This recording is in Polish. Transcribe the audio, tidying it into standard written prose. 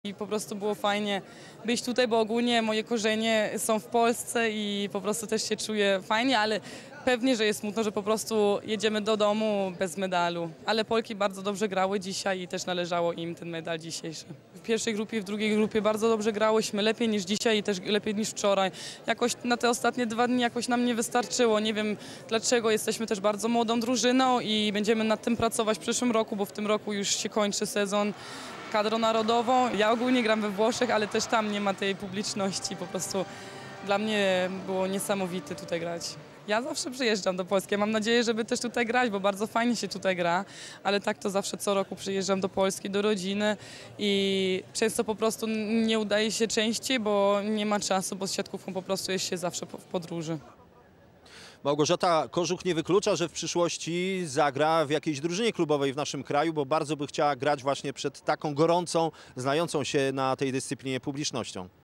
I po prostu było fajnie być tutaj, bo ogólnie moje korzenie są w Polsce i po prostu też się czuję fajnie, ale pewnie, że jest smutno, że po prostu jedziemy do domu bez medalu. Ale Polki bardzo dobrze grały dzisiaj i też należało im ten medal dzisiejszy. W pierwszej grupie i w drugiej grupie bardzo dobrze grałyśmy, lepiej niż dzisiaj i też lepiej niż wczoraj. Jakoś na te ostatnie 2 dni jakoś nam nie wystarczyło. Nie wiem dlaczego, jesteśmy też bardzo młodą drużyną i będziemy nad tym pracować w przyszłym roku, bo w tym roku już się kończy sezon kadrą narodową. Ja ogólnie gram we Włoszech, ale też tam nie ma tej publiczności. Po prostu dla mnie było niesamowite tutaj grać. Ja zawsze przyjeżdżam do Polski. Mam nadzieję, żeby też tutaj grać, bo bardzo fajnie się tutaj gra, ale tak to zawsze co roku przyjeżdżam do Polski, do rodziny i często po prostu nie udaje się częściej, bo nie ma czasu, bo z siatkówką po prostu jest się zawsze w podróży. Małgorzata Kożuch nie wyklucza, że w przyszłości zagra w jakiejś drużynie klubowej w naszym kraju, bo bardzo by chciała grać właśnie przed taką gorącą, znającą się na tej dyscyplinie publicznością.